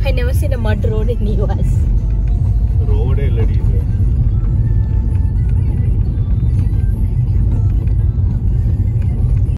I never seen a mud road in US. Road illadi.